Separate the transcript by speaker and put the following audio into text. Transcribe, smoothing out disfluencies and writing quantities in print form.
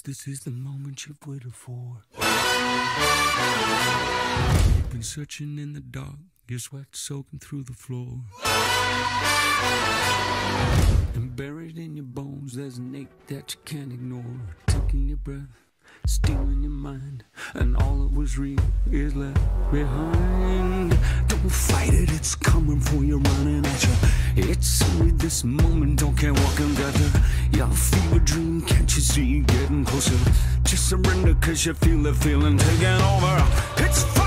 Speaker 1: this is the moment you've waited for. You've been searching in the dark, your sweat soaking through the floor. And buried in your bones, there's an ache that you can't ignore. Taking your breath, stealing your mind, and all that was real is left behind. Don't fight it, it's coming for you, running at you. It's only this moment, don't care what can get you. Your fever dream, can't you see, getting closer? Just surrender, cause you feel the feeling taking over. It's fire!